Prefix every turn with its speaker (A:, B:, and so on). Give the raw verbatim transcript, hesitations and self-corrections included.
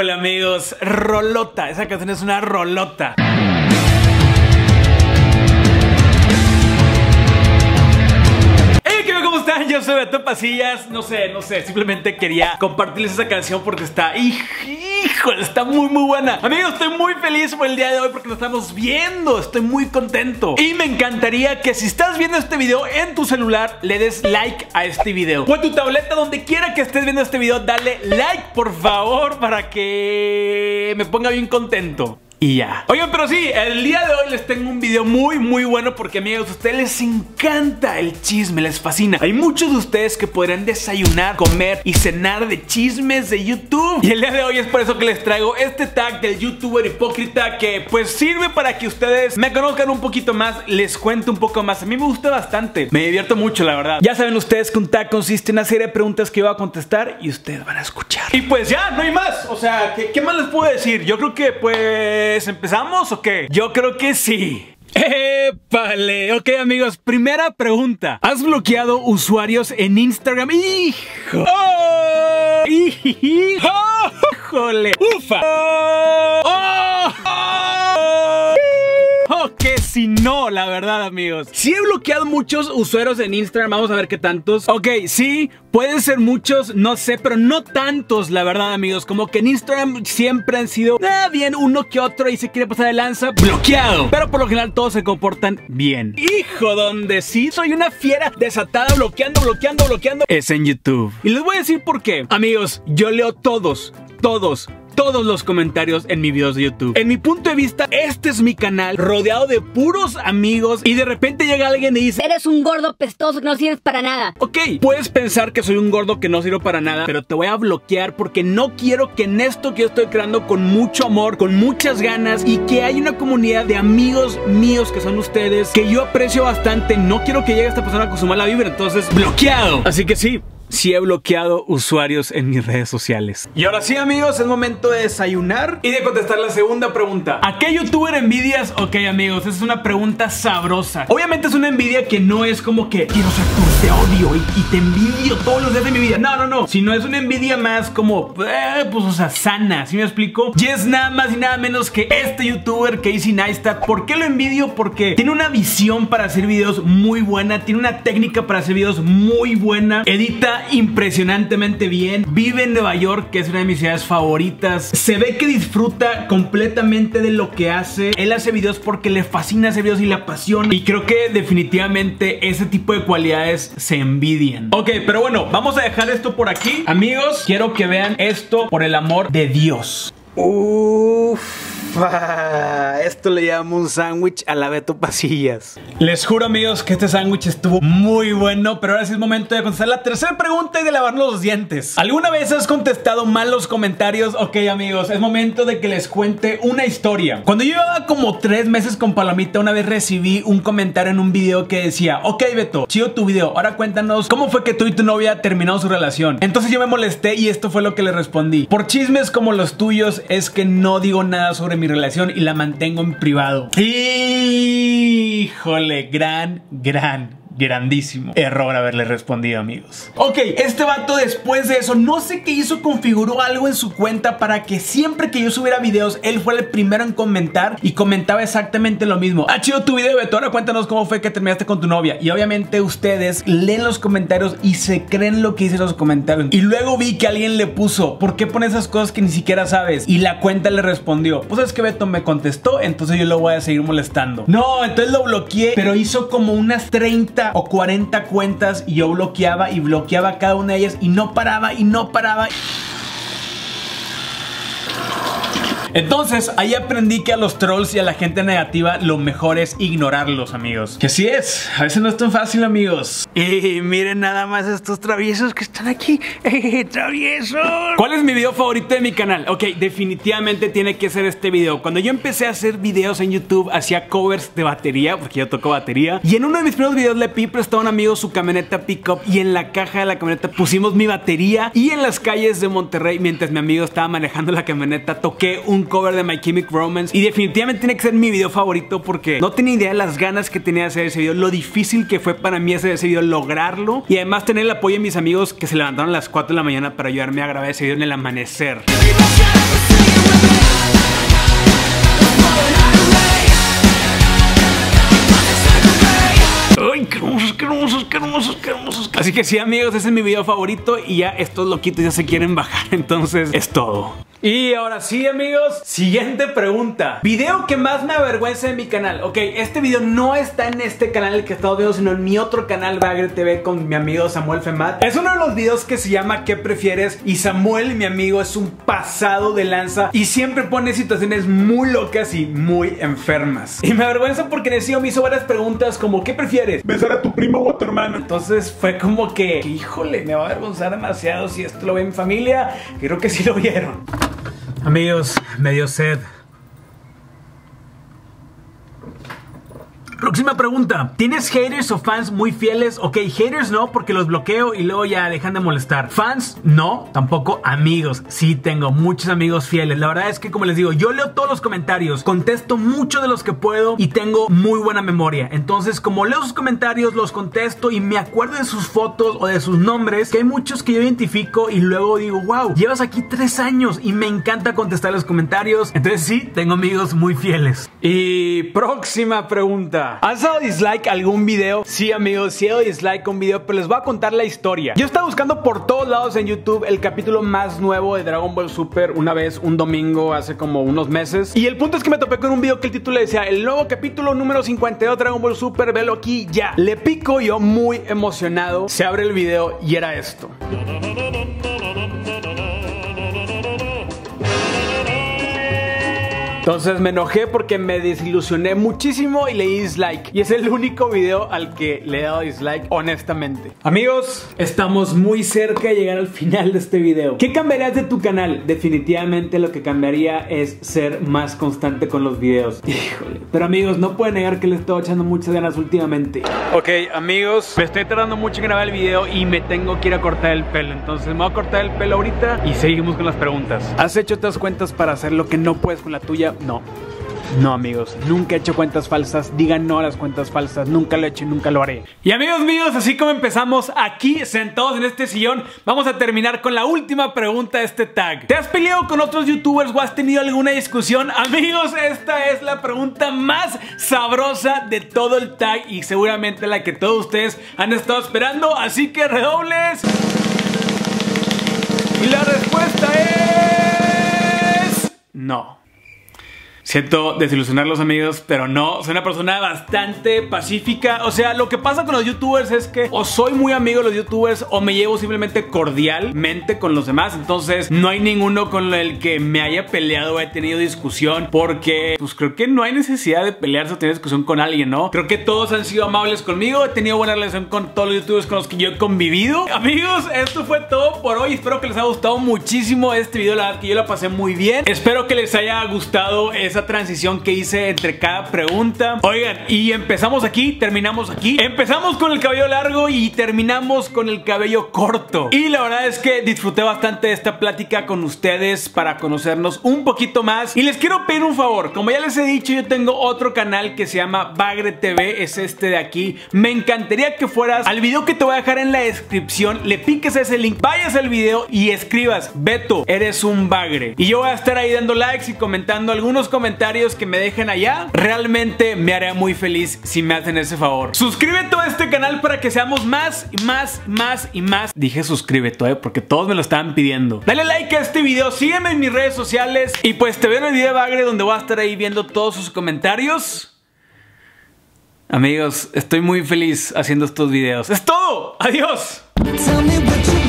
A: Híjole, amigos, rolota. Esa canción es una rolota. Yo soy Beto Pasillas, no sé, no sé, simplemente quería compartirles esa canción porque está, híjole, está muy muy buena. Amigos, estoy muy feliz por el día de hoy porque lo estamos viendo, estoy muy contento. Y me encantaría que si estás viendo este video en tu celular, le des like a este video. O en tu tableta, donde quiera que estés viendo este video, dale like, por favor, para que me ponga bien contento. Y ya. Oigan, pero sí, el día de hoy les tengo un video muy muy bueno porque, amigos, a ustedes les encanta el chisme, les fascina. Hay muchos de ustedes que podrán desayunar, comer y cenar de chismes de YouTube. Y el día de hoy es por eso que les traigo este tag del youtuber hipócrita, que pues sirve para que ustedes me conozcan un poquito más, les cuento un poco más. A mí me gusta bastante, me divierto mucho, la verdad. Ya saben ustedes que un tag consiste en una serie de preguntas que yo voy a contestar y ustedes van a escuchar. Y pues ya, no hay más. O sea, ¿qué, qué más les puedo decir? Yo creo que pues... ¿empezamos o qué? Yo creo que sí. ¡Épale! Ok, amigos, primera pregunta. ¿Has bloqueado usuarios en Instagram? ¡Hijo! ¡Oh! ¡Híjole! ¡Ufa! ¡Oh! ¡Oh! ¡Oh! Oh, que si no, la verdad, amigos. Sí he bloqueado muchos usuarios en Instagram. Vamos a ver qué tantos. Ok, sí, pueden ser muchos, no sé, pero no tantos, la verdad, amigos. Como que en Instagram siempre han sido eh, bien uno que otro y se quiere pasar de lanza, bloqueado. Pero por lo general todos se comportan bien. Hijo, donde sí soy una fiera desatada, bloqueando, bloqueando, bloqueando, es en YouTube. Y les voy a decir por qué. Amigos, yo leo todos, todos todos los comentarios en mis videos de YouTube. En mi punto de vista, este es mi canal rodeado de puros amigos y de repente llega alguien y dice:
B: eres un gordo pestoso que no sirves para nada.
A: Ok, puedes pensar que soy un gordo que no sirvo para nada, pero te voy a bloquear porque no quiero que en esto que yo estoy creando con mucho amor, con muchas ganas, y que hay una comunidad de amigos míos que son ustedes, que yo aprecio bastante, no quiero que llegue esta persona con su mala vibra, entonces bloqueado. Así que sí, sí he bloqueado usuarios en mis redes sociales. Y ahora sí, amigos, es momento de desayunar y de contestar la segunda pregunta. ¿A qué youtuber envidias? Ok, amigos, esa es una pregunta sabrosa. Obviamente es una envidia que no es como que quiero ser tu, te odio y, y te envidio todos los días de mi vida. No, no, no. Sino es una envidia más como, eh, pues, o sea, sana. ¿Sí me explico? Y es nada más y nada menos que este youtuber, Casey Neistat. ¿Por qué lo envidio? Porque tiene una visión para hacer videos muy buena. Tiene una técnica para hacer videos muy buena. Edita impresionantemente bien. Vive en Nueva York, que es una de mis ciudades favoritas. Se ve que disfruta completamente de lo que hace. Él hace videos porque le fascina hacer videos y le apasiona. Y creo que definitivamente ese tipo de cualidades se envidian. Ok, pero bueno, vamos a dejar esto por aquí. Amigos, quiero que vean esto, por el amor de Dios. Uff. Esto le llamo un sándwich a la Beto Pasillas. Les juro, amigos, que este sándwich estuvo muy bueno. Pero ahora sí es momento de contestar la tercera pregunta y de lavarnos los dientes. ¿Alguna vez has contestado mal los comentarios? Ok, amigos, es momento de que les cuente una historia. Cuando yo llevaba como tres meses con Palomita, una vez recibí un comentario en un video que decía: ok, Beto, chido tu video, ahora cuéntanos cómo fue que tú y tu novia terminaron su relación. Entonces yo me molesté y esto fue lo que le respondí: por chismes como los tuyos es que no digo nada sobre mi relación y la mantengo en privado. Híjole, gran, gran grandísimo error haberle respondido, amigos. Ok, este vato después de eso, no sé qué hizo, configuró algo en su cuenta para que siempre que yo subiera videos, él fuera el primero en comentar y comentaba exactamente lo mismo. Ah, chido tu video, Beto, ahora cuéntanos cómo fue que terminaste con tu novia. Y obviamente ustedes leen los comentarios y se creen lo que dicen los comentarios. Y luego vi que alguien le puso: ¿por qué pones esas cosas que ni siquiera sabes? Y la cuenta le respondió: pues es que Beto me contestó, entonces yo lo voy a seguir molestando. No, entonces lo bloqueé, pero hizo como unas treinta o cuarenta cuentas y yo bloqueaba y bloqueaba cada una de ellas y no paraba y no paraba. Entonces ahí aprendí que a los trolls y a la gente negativa lo mejor es ignorarlos, amigos. Que así es, a veces no es tan fácil, amigos. Y miren nada más estos traviesos que están aquí. ¡Eh, traviesos! ¿Cuál es mi video favorito de mi canal? Ok, definitivamente tiene que ser este video. Cuando yo empecé a hacer videos en YouTube, hacía covers de batería, porque yo toco batería. Y en uno de mis primeros videos le pedí prestado a un amigo su camioneta pickup y en la caja de la camioneta pusimos mi batería. Y en las calles de Monterrey, mientras mi amigo estaba manejando la camioneta, toqué un cover de My Chemical Romance. Y definitivamente tiene que ser mi video favorito porque no tenía idea de las ganas que tenía de hacer ese video, lo difícil que fue para mí hacer ese video, lograrlo. Y además tener el apoyo de mis amigos que se levantaron a las cuatro de la mañana para ayudarme a grabar ese video en el amanecer. hermosos, qué hermosos, qué hermosos. Así que sí, amigos, ese es mi video favorito y ya estos loquitos ya se quieren bajar. Entonces es todo. Y ahora sí, amigos, siguiente pregunta. Video que más me avergüenza de mi canal. Ok, este video no está en este canal el que estamos viendo, sino en mi otro canal, Bagre T V, con mi amigo Samuel Femat. Es uno de los videos que se llama ¿Qué prefieres? Y Samuel, mi amigo, es un pasado de lanza y siempre pone situaciones muy locas y muy enfermas. Y me avergüenza porque en ese video me hizo varias preguntas como ¿qué prefieres? ¿Besar a tu primo o a tu hermano? Entonces fue como que, híjole, me va a avergonzar demasiado si esto lo ve mi familia. Creo que sí lo vieron. Amigos, me dio sed. Próxima pregunta. ¿Tienes haters o fans muy fieles? Ok, haters no, porque los bloqueo y luego ya dejan de molestar. Fans no, tampoco. Amigos, sí tengo muchos amigos fieles. La verdad es que, como les digo, yo leo todos los comentarios, contesto mucho de los que puedo y tengo muy buena memoria. Entonces, como leo sus comentarios, los contesto y me acuerdo de sus fotos o de sus nombres, que hay muchos que yo identifico y luego digo, wow, llevas aquí tres años y me encanta contestar los comentarios. Entonces sí, tengo amigos muy fieles. Y próxima pregunta. ¿Has dado dislike a algún video? Sí, amigos, sí he dado dislike a un video, pero les voy a contar la historia. Yo estaba buscando por todos lados en YouTube el capítulo más nuevo de Dragon Ball Super una vez, un domingo, hace como unos meses. Y el punto es que me topé con un video que el título decía el nuevo capítulo número cincuenta y dos de Dragon Ball Super, velo aquí ya. Le pico, yo muy emocionado, se abre el video y era esto. Entonces me enojé porque me desilusioné muchísimo y le di dislike. Y es el único video al que le he dado dislike, honestamente. Amigos, estamos muy cerca de llegar al final de este video. ¿Qué cambiarías de tu canal? Definitivamente lo que cambiaría es ser más constante con los videos. Híjole. Pero amigos, no pueden negar que le estoy echando muchas ganas últimamente. Ok, amigos, me estoy tardando mucho en grabar el video y me tengo que ir a cortar el pelo. Entonces me voy a cortar el pelo ahorita y seguimos con las preguntas. ¿Has hecho otras cuentas para hacer lo que no puedes con la tuya? No. No, amigos, nunca he hecho cuentas falsas. Digan no a las cuentas falsas. Nunca lo he hecho y nunca lo haré. Y amigos míos, así como empezamos aquí sentados en este sillón, vamos a terminar con la última pregunta de este tag. ¿Te has peleado con otros youtubers o has tenido alguna discusión? Amigos, esta es la pregunta más sabrosa de todo el tag y seguramente la que todos ustedes han estado esperando. Así que redobles. Y la respuesta es... no. Siento desilusionarlos, amigos, pero no, soy una persona bastante pacífica. O sea, lo que pasa con los youtubers es que o soy muy amigo de los youtubers o me llevo simplemente cordialmente con los demás. Entonces no hay ninguno con el que me haya peleado o he tenido discusión, porque pues creo que no hay necesidad de pelearse o tener discusión con alguien, ¿no? Creo que todos han sido amables conmigo, he tenido buena relación con todos los youtubers con los que yo he convivido. Amigos, esto fue todo por hoy. Espero que les haya gustado muchísimo este video, la verdad que yo la pasé muy bien. Espero que les haya gustado esa transición que hice entre cada pregunta. Oigan, y empezamos aquí, terminamos aquí. Empezamos con el cabello largo y terminamos con el cabello corto. Y la verdad es que disfruté bastante de esta plática con ustedes para conocernos un poquito más. Y les quiero pedir un favor. Como ya les he dicho, yo tengo otro canal que se llama Bagre T V. Es este de aquí. Me encantaría que fueras al video que te voy a dejar en la descripción. Le piques a ese link, vayas al video y escribas: Beto, eres un bagre. Y yo voy a estar ahí dando likes y comentando algunos comentarios que me dejen allá. Realmente me haré muy feliz si me hacen ese favor. Suscríbete a este canal para que seamos más y más, más y más. Dije suscríbete, ¿eh? Porque todos me lo estaban pidiendo. Dale like a este video, sígueme en mis redes sociales y pues te veo en el video de Bagre, donde voy a estar ahí viendo todos sus comentarios. Amigos, estoy muy feliz haciendo estos videos. ¡Es todo! ¡Adiós!